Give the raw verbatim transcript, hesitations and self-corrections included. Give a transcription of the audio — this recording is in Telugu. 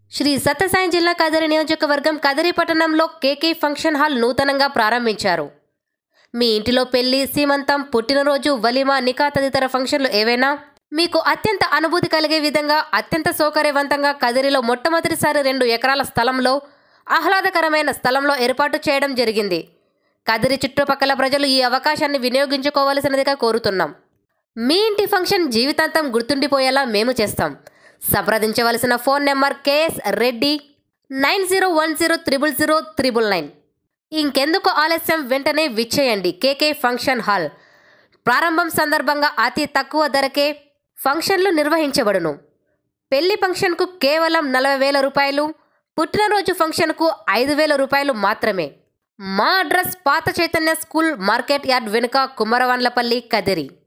శ్రీ సత్యసాయి జిల్లా కదిరి నియోజకవర్గం కదిరి పట్టణంలో కేకే ఫంక్షన్ హాల్ నూతనంగా ప్రారంభించారు. మీ ఇంటిలో పెళ్లి, సీమంతం, పుట్టినరోజు, వలిమా, నికా తదితర ఫంక్షన్లు ఏవైనా మీకు అత్యంత అనుభూతి కలిగే విధంగా అత్యంత సౌకర్యవంతంగా కదిరిలో మొట్టమొదటిసారి రెండు ఎకరాల స్థలంలో ఆహ్లాదకరమైన స్థలంలో ఏర్పాటు చేయడం జరిగింది. కదిరి చుట్టుపక్కల ప్రజలు ఈ అవకాశాన్ని వినియోగించుకోవాల్సినదిగా కోరుతున్నాం. మీ ఇంటి ఫంక్షన్ జీవితాంతం గుర్తుండిపోయేలా మేము చేస్తాం. సంప్రదించవలసిన phone number K S Reddy nine zero one zero triple zero triple nine. ఇంకెందుకు ఆలస్యం, వెంటనే విచ్చేయండి. కేకే ఫంక్షన్ హాల్ ప్రారంభం సందర్భంగా అతి తక్కువ ధరకే ఫంక్షన్లు నిర్వహించబడును. పెళ్లి ఫంక్షన్కు కేవలం నలభై వేల రూపాయలు, పుట్టినరోజు ఫంక్షన్కు ఐదు వేల రూపాయలు మాత్రమే. మా అడ్రస్ పాత చైతన్య స్కూల్, మార్కెట్ యార్డ్ వెనుక, కుమ్మరవాన్లపల్లి, కదిరి.